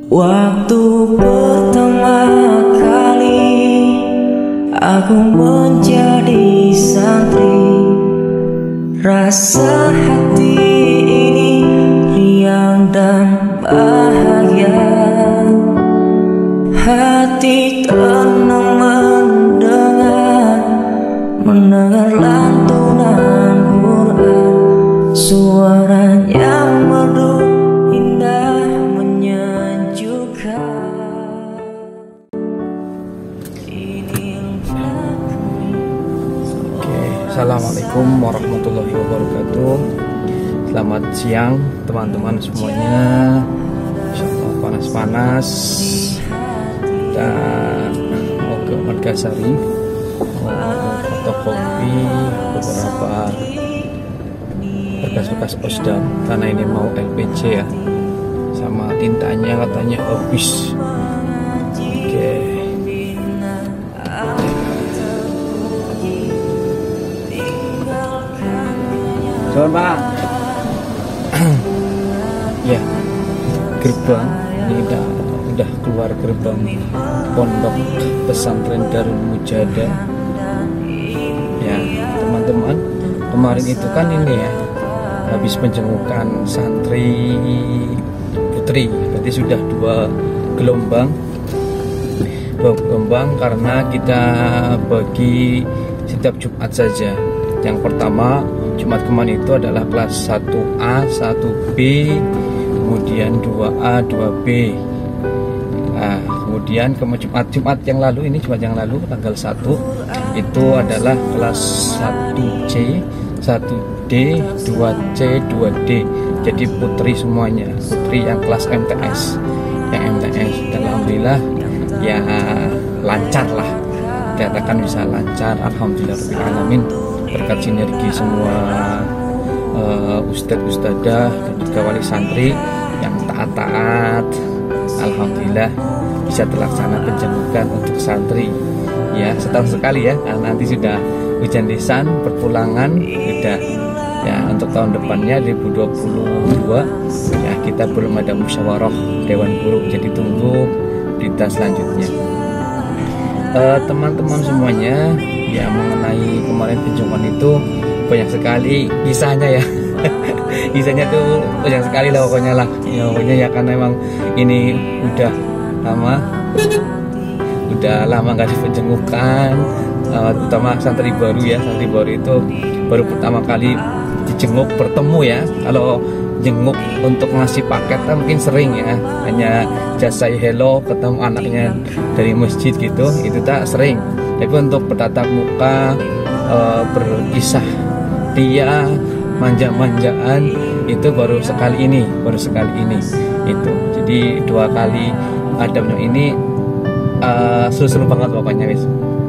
Waktu pertama kali aku menjadi santri, rasa hati ini riang dan bahagia. Hati tenang mendengar lantunan Quran, suaranya merdu indah menyejukkan. Assalamualaikum warahmatullahi wabarakatuh. Selamat siang teman-teman semuanya. Insyaallah panas-panas. Dan mau ke Margasari, mau fotokopi beberapa bekas-bekas osdam karena ini mau LPG ya, sama tintanya katanya habis. Oke. Pak. Ya, gerbang ini udah keluar gerbang Pondok Pesantren Darul Mujadah. Ya, teman-teman, kemarin itu kan ini ya, habis penjengukan santri putri. Berarti sudah dua gelombang karena kita bagi setiap Jumat saja. Yang pertama Jumat kemarin itu adalah kelas 1A, 1B, kemudian 2A, 2B. Nah, kemudian Jumat yang lalu, ini Jumat yang lalu tanggal 1 itu adalah kelas 1C, 1D, 2C, 2D. Jadi putri semuanya, putri yang kelas MTS. Yang MTS dan alhamdulillah ya lancar lah. Dikatakan bisa lancar, alhamdulillahirrahmanirrahim. Berkat sinergi semua ustadz-ustadzah dan juga wali santri yang taat-taat, alhamdulillah bisa terlaksana penjengukan untuk santri ya, setahun sekali ya, karena nanti sudah hujan lisan perpulangan sudah ya. Untuk tahun depannya 2022 ya, kita belum ada musyawarah dewan guru, jadi tunggu berita selanjutnya. Teman-teman semuanya ya, mengenai kemarin penjengukan itu banyak sekali kisahnya ya. Kisahnya tuh banyak sekali lah pokoknya ya, karena emang ini udah lama nggak dipenjengukan, terutama santri baru ya. Santri baru itu baru pertama kali dijenguk bertemu ya. Kalau jenguk untuk ngasih paket kan mungkin sering ya, hanya just say hello, ketemu anaknya dari masjid gitu, itu tak sering. Tapi untuk bertatap muka, berkisah dia, manja-manjaan, itu baru sekali ini itu. Jadi dua kali adabnya ini seru-seru banget pokoknya wis.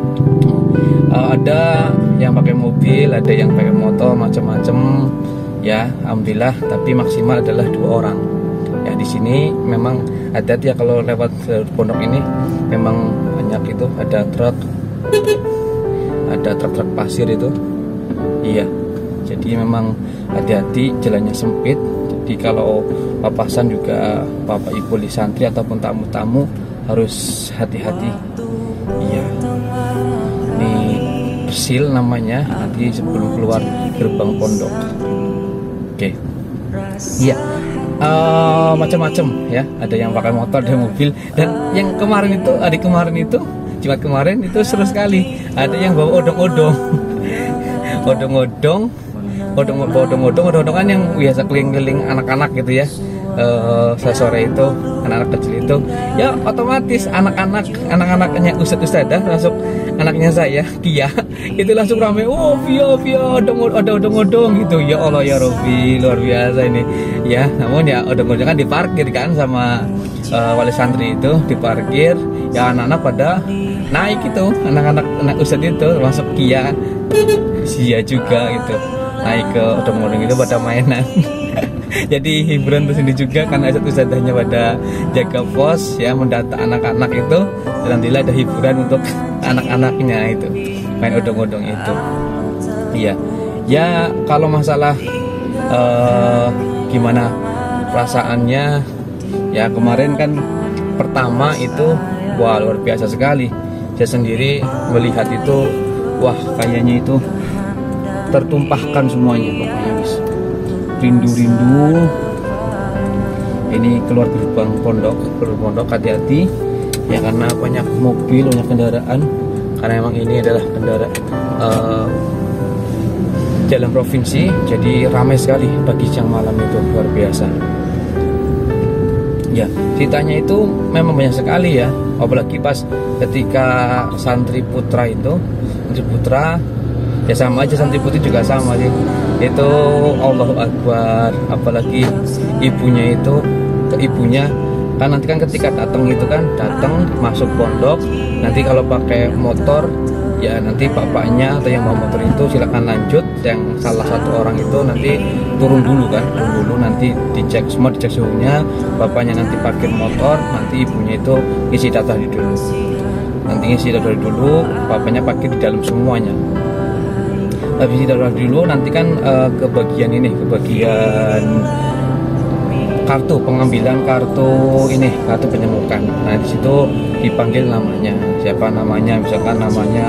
Ada yang pakai mobil, ada yang pakai motor, macam-macam ya, alhamdulillah. Tapi maksimal adalah 2 orang ya. Di sini memang hati-hati ya kalau lewat pondok ini, memang banyak itu, ada truk pasir itu iya. Jadi memang hati-hati, jalannya sempit. Jadi kalau papasan juga bapak ibu di santri ataupun tamu-tamu harus hati-hati iya. Ini persil namanya, nanti sebelum keluar gerbang pondok. Oke. Iya. Macam-macam ya, ada yang pakai motor, ada mobil. Dan yang kemarin itu, hari kemarin itu, Jumat kemarin itu seru sekali. Ada yang bawa odong-odong. Odong-odongan yang biasa keliling-keliling anak-anak gitu ya. Sore itu anak-anak kecil itu ya, otomatis anak-anaknya ustadz-ustadzah, termasuk anaknya saya Kia, itu langsung rame. Oh via odong-odong gitu. Ya Allah ya Robbi, luar biasa ini ya. Namun ya odong-odong kan diparkir kan sama wali santri itu, diparkir ya, anak-anak pada naik itu, anak ustadz itu termasuk Kia juga gitu, naik ke odong-odong itu pada mainan. Jadi hiburan tersendiri juga karena ustadzahnya pada jaga pos ya, mendata anak-anak itu. Dan alhamdulillah ada hiburan untuk anak-anaknya itu, main odong-odong itu. Iya. Ya kalau masalah gimana perasaannya ya, kemarin kan pertama itu wah luar biasa sekali. Saya sendiri melihat itu, wah kayaknya itu tertumpahkan semuanya pokoknya guys. Rindu-rindu. Ini keluar gerbang pondok, hati-hati ya karena banyak mobil, banyak kendaraan. Karena memang ini adalah kendaraan jalan provinsi, jadi ramai sekali pagi siang malam itu luar biasa. Ya, ceritanya itu memang banyak sekali ya, apalagi pas ketika santri putra itu, santri putra ya sama aja, santri putri juga sama sih. Itu Allahu Akbar, apalagi ibunya itu ke ibunya kan nanti kan ketika datang itu kan datang masuk pondok, nanti kalau pakai motor ya nanti bapaknya atau yang bawa motor itu silakan lanjut, yang salah satu orang itu nanti turun dulu nanti dicek semua, dicek suhunya, bapaknya nanti parkir motor, nanti ibunya itu isi data dulu, bapaknya parkir di dalam semuanya. Habis isi data dulu nanti kan ke bagian kartu pengambilan kartu penyemukan. Nah di situ dipanggil namanya, siapa namanya, misalkan namanya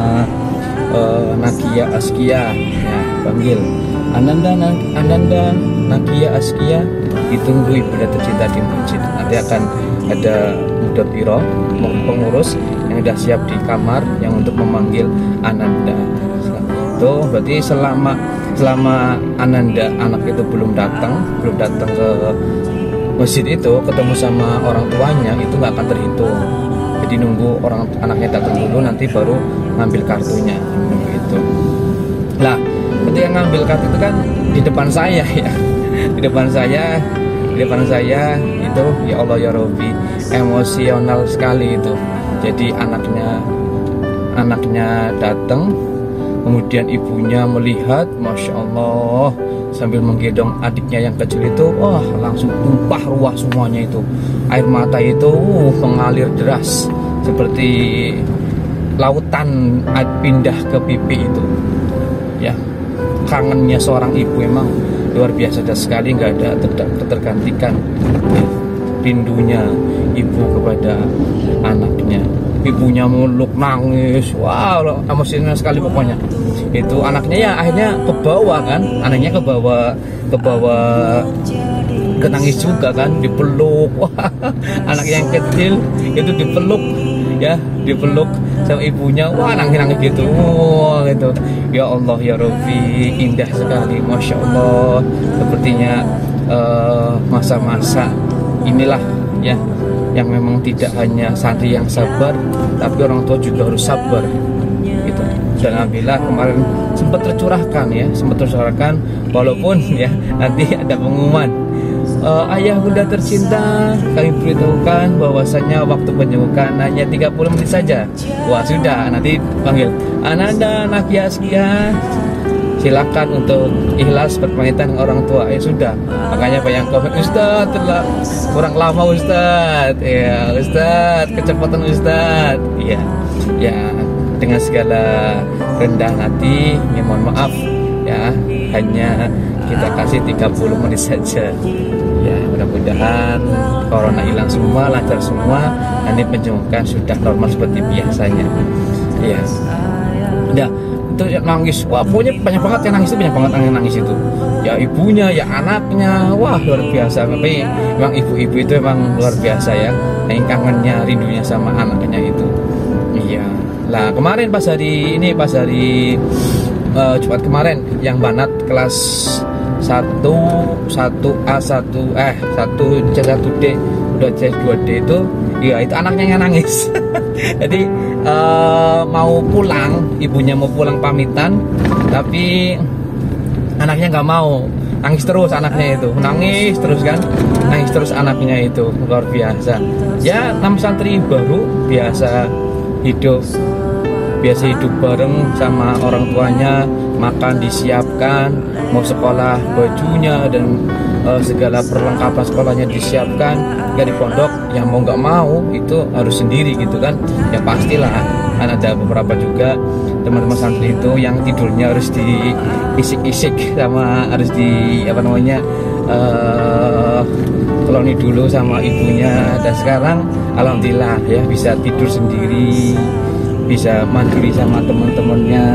Nakia Askia, ya panggil Ananda Nakia Askia, ditunggu ibunda tercinta di masjid. Nanti akan ada mudatiro, pengurus yang sudah siap di kamar yang untuk memanggil Ananda. Itu berarti selama Ananda anak itu belum datang ke masjid itu ketemu sama orang tuanya, itu nggak akan terhitung. Jadi nunggu anaknya datang dulu, nanti baru ngambil kartunya itu. Lah ketika ngambil kartu itu kan di depan saya ya, di depan saya itu ya Allah ya Rabbi, emosional sekali itu. Jadi anaknya datang, kemudian ibunya melihat, Masya Allah, sambil menggendong adiknya yang kecil itu, wah langsung tumpah ruah semuanya itu. Air mata itu mengalir deras seperti lautan pindah ke pipi itu. Ya, kangennya seorang ibu emang luar biasa sekali, nggak ada tergantikan. Ya, rindunya ibu kepada anaknya. Ibunya muluk nangis, wow emosinya sekali pokoknya. Itu anaknya ya akhirnya ke bawah kan, nangis juga kan, dipeluk. Wah, anak yang kecil itu dipeluk sama ibunya, wah nangis gitu. Wah, gitu. Ya Allah ya Rabbi, indah sekali, Masya Allah. Sepertinya masa-masa inilah ya yang memang tidak hanya santri yang sabar, tapi orang tua juga harus sabar gitu. Dan alhamdulillah kemarin sempat tercurahkan walaupun ya nanti ada pengumuman, ayah bunda tercinta, kami beritahukan bahwasanya waktu penyemukan hanya 30 menit saja. Wah sudah, nanti panggil Ananda Nakia Askia, silakan untuk ikhlas berpamitan dengan orang tua. Ya sudah, makanya banyak komen, Ustadz kurang lama Ustadz, ya Ustadz kecepatan Ustadz. Iya ya, dengan segala rendah hati ya mohon maaf ya, hanya kita kasih 30 menit saja ya. Mudah-mudahan corona hilang semua, lancar semua, nanti penjemukan sudah normal seperti biasanya ya. Udah itu ya, nangis, wah pokoknya banyak banget yang nangis itu ya, ibunya ya anaknya, wah luar biasa. Tapi memang ibu-ibu itu memang luar biasa ya, yang kangennya rindunya sama anaknya itu. Iya lah, kemarin pas hari Jumat kemarin yang banat kelas 1A 1D udah C2D itu ya, itu anaknya yang nangis. Jadi mau pulang, ibunya mau pulang pamitan, tapi anaknya nggak mau, nangis terus anaknya itu, nangis terus anaknya itu, luar biasa ya. 6 santri baru biasa hidup bareng sama orang tuanya, makan disiapkan, mau sekolah bajunya dan segala perlengkapan sekolahnya disiapkan. Gak di pondok, yang mau nggak mau itu harus sendiri gitu kan ya, pastilah. Kan ada beberapa juga teman-teman santri itu yang tidurnya harus diisik-isik sama harus koloni dulu sama ibunya, dan sekarang alhamdulillah ya bisa tidur sendiri, bisa mandiri sama teman-temannya,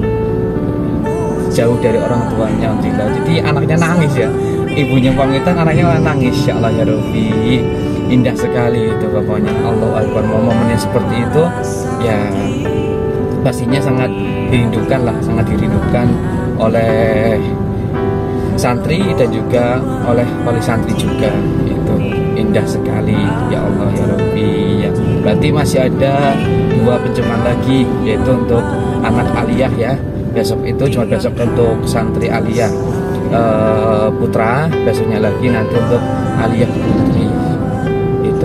jauh dari orang tuanya, alhamdulillah. Jadi anaknya nangis ya, ibunya pamitan, anaknya nangis. Ya Allah ya Rabbi, indah sekali itu pokoknya. Allah Akbar, momennya seperti itu ya pastinya sangat dirindukan lah, sangat dirindukan oleh santri dan juga oleh wali santri juga. Itu indah sekali. Ya Allah ya Rabbi ya. Berarti masih ada 2 penjemahan lagi, yaitu untuk anak aliyah ya. Besok itu cuma besok untuk santri aliyah putra, besoknya lagi nanti untuk aliyah putri. Itu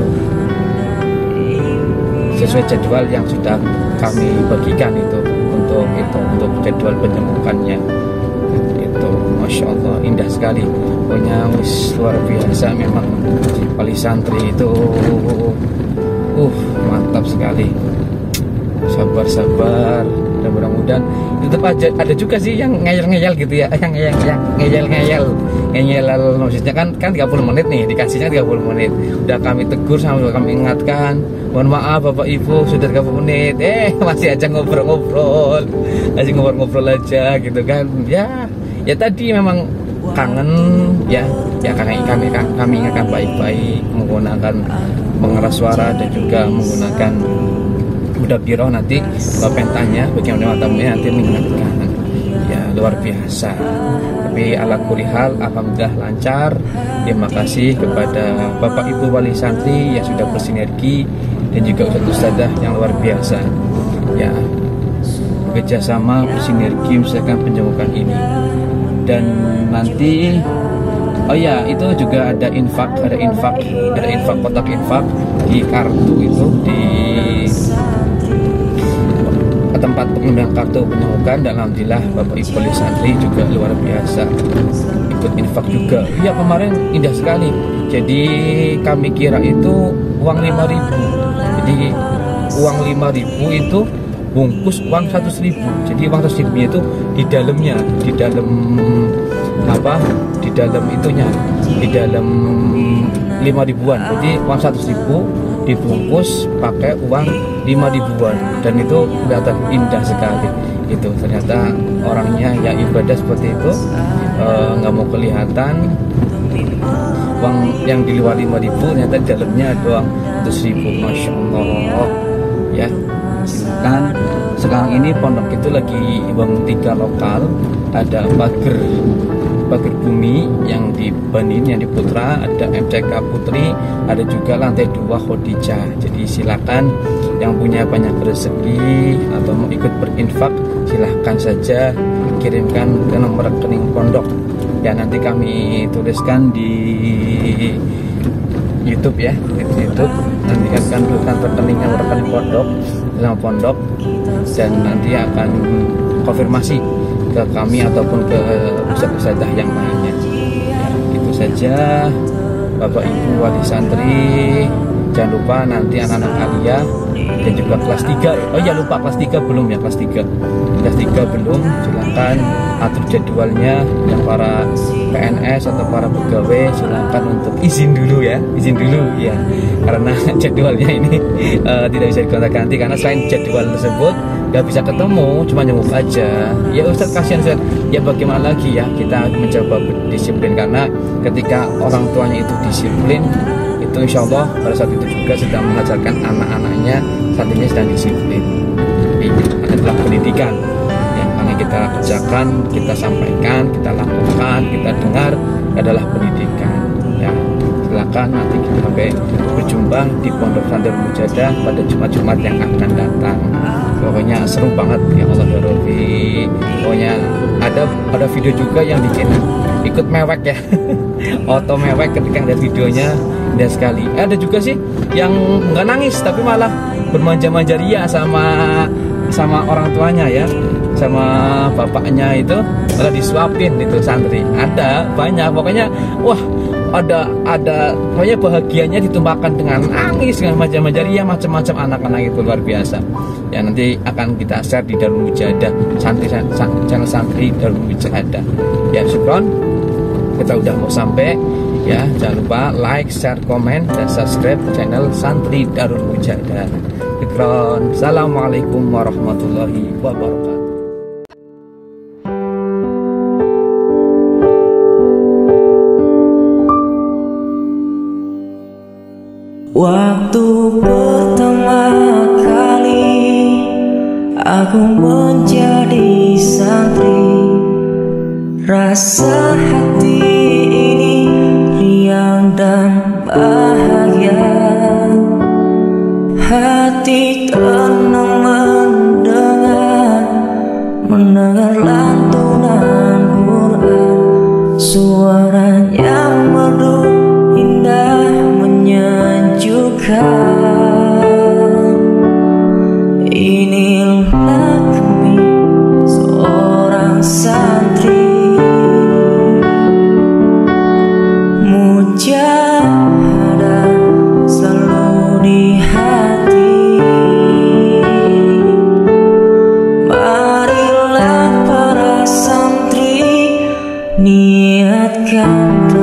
sesuai jadwal yang sudah kami bagikan itu untuk jadwal penyemukannya. Itu Masya Allah indah sekali, pokoknya luar biasa memang. Wali santri itu mantap sekali, sabar dan mudah-mudahan tetap aja ada juga sih yang ngeyel-ngeyel gitu ya, yang ngeyel maksudnya kan 30 menit nih, dikasihnya 30 menit, udah kami tegur sama kami ingatkan, mohon maaf Bapak Ibu sudah 30 menit masih aja ngobrol-ngobrol aja gitu kan. Ya tadi memang kangen ya kami ingatkan baik-baik, menggunakan pengeras suara dan juga menggunakan udah biroh, nanti bapak tanya bagaimana tamunya nanti mengingatkan. Ya luar biasa, tapi ala kulihal alhamdulillah lancar. Terima kasih kepada Bapak Ibu wali santri yang sudah bersinergi dan juga ustadzah yang luar biasa ya, kerjasama bersinergi misalkan penjemukan ini. Dan nanti itu juga ada infak kotak infak di kartu itu, di tempat pengundian kartu penyemukan. Dan alhamdulillah Bapak Ibu wali santri juga luar biasa ikut infak juga. Ya kemarin indah sekali. Jadi kami kira itu uang 5.000. Jadi uang 5.000 itu bungkus uang 100.000. Jadi uang 100.000 itu di dalam itunya, di dalam 5.000-an. Jadi uang 100.000 dibungkus pakai uang 5.000-an, dan itu kelihatan indah sekali. Itu ternyata orangnya ya ibadah seperti itu, nggak mau kelihatan uang yang di luar 5.000, ternyata di dalamnya doang 100.000. Masya Allah ya. Silakan. Sekarang ini pondok itu lagi bangun 3 lokal, ada pagar bumi yang di Banin, yang di Putra, ada MCK Putri, ada juga lantai 2 Khadijah. Jadi silakan yang punya banyak rezeki atau mau ikut berinfak, silahkan saja kirimkan ke nomor rekening pondok ya, nanti kami tuliskan di YouTube ya, di YouTube nanti akan tuliskan rekeningnya, rekening pondok dalam pondok, dan nanti akan konfirmasi ke kami ataupun ke ustadzah yang lainnya ya. Itu saja Bapak Ibu wali santri, jangan lupa nanti anak-anak aliyah dan juga kelas 3. Oh ya lupa, kelas 3 belum ya, kelas 3 belum. Silakan atur jadwalnya, yang para PNS atau para pegawai silakan untuk izin dulu ya, karena jadwalnya ini tidak bisa digonta-ganti, karena selain jadwal tersebut nggak bisa ketemu, cuma nyemuk aja ya. Ustadz kasihan Ustadz, ya bagaimana lagi ya, kita mencoba berdisiplin, karena ketika orang tuanya itu disiplin, itu insya Allah pada saat itu juga sedang mengajarkan anak-anaknya, santrinya sedang disiplin. Ini adalah pendidikan yang akan kita kerjakan, kita sampaikan, kita lakukan, kita dengar adalah pendidikan ya. Silakan nanti kita sampai berjumpa di Pondok Pesantren Mujadah pada Jumat-Jumat yang akan datang. Pokoknya seru banget ya Allah ya Rabbi. Pokoknya ada video juga yang bikin ikut mewek ya auto mewek ketika lihat videonya, indah sekali. Ada juga sih yang nggak nangis tapi malah bermanja-manja ria sama orang tuanya ya, sama bapaknya itu malah disuapin itu santri. Ada banyak, pokoknya wah ada pokoknya bahagianya ditumpahkan dengan nangis, dengan manja-manja ria, macam-macam anak-anak itu luar biasa ya. Nanti akan kita share di Darul Mujahadah, channel santri Darul Mujahadah ya. Syukron, kita udah mau sampai Ya, jangan lupa like, share, komen, dan subscribe channel Santri Darul Mujahadah. Assalamualaikum warahmatullahi wabarakatuh. Waktu pertama kali aku menjadi santri, rasa hati ini riang dan bahagia. Hati tenang mendengar lantunan Quran, suaranya merdu indah menyejukkan. Inilah kami seorang santri mujahadah selalu di hati. Marilah para santri niatkan